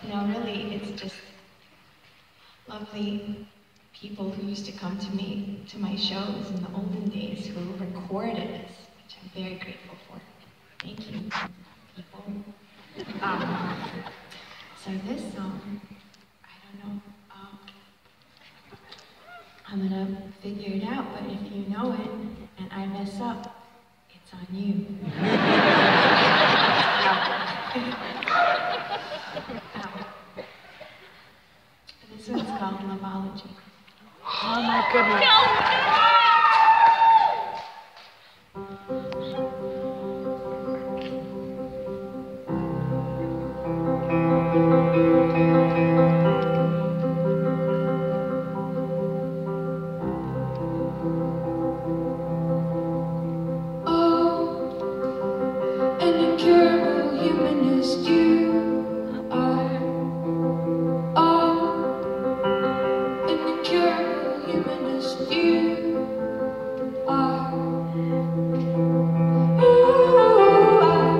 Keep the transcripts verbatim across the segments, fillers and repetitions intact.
know, really, it's just lovely people who used to come to me, to my shows in the olden days, who recorded this, which I'm very grateful for. Thank you, people. Um, so this song, I don't know, um, I'm gonna figure it out, but if you know it, and I mess up, it's on you. um, this one's called Loveology. Oh my goodness. Oh, an incurable humanist you are. Oh, an incurable humanist you are. Who are,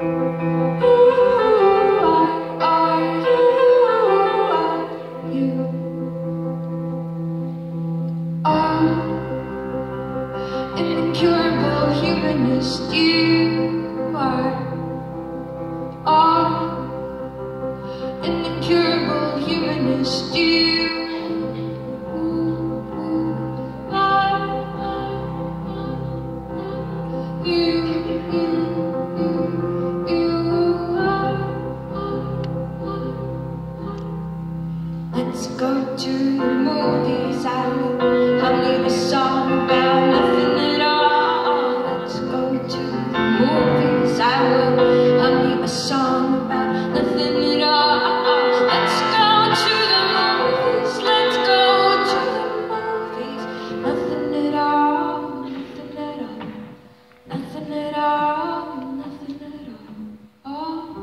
who are, are you, are you? Are an incurable humanist you are. Are an incurable humanist you are. You, you, you, you are. Let's go to the movies. I will hum you a song about nothing at all. Let's go to the movies. I will hum you a song about nothing at all. Let's go to the movies. Let's go to the movies. Nothing at all. Nothing at all. Nothing at all. Nothing at all. Oh.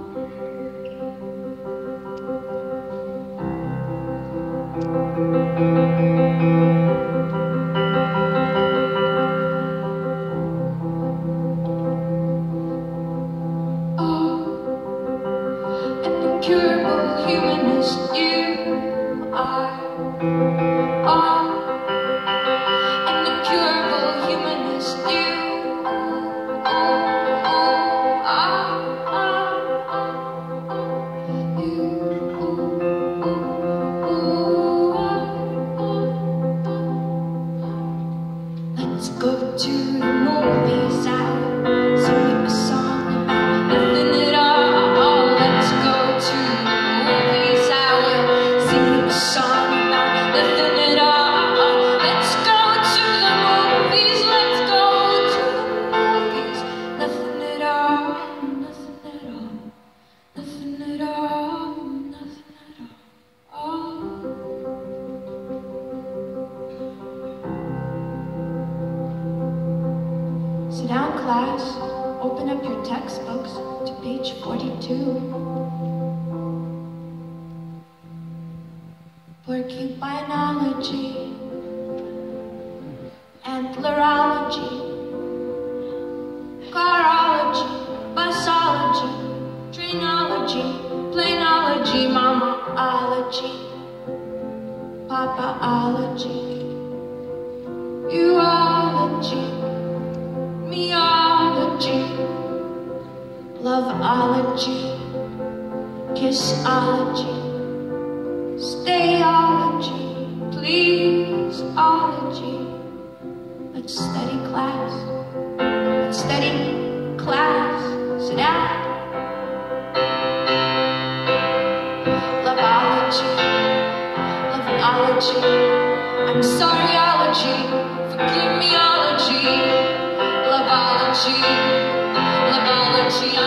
Oh, an incurable humanist you are. Oh, an incurable humanist you are. Let's go to the movies. I'll sing you a song about nothing at all. Let's go to the movies. I will sing you a song about nothing at all. Let's go to the movies. Let's go to the movies. Nothing at all. Nothing at all. Nothing at all. Nothing at all. Oh. Sit down, class. Open up your textbooks to page forty-two. Porcupinology, antlerology, carology, busology, trainology, planology, mamaology, papaology, urology, meology, loveology, kissology, stayology, pleaseology. Let's study class. Let's study class. Sit down. Loveology, loveology. I'm sorryology. Forgive meology. Loveology, loveology.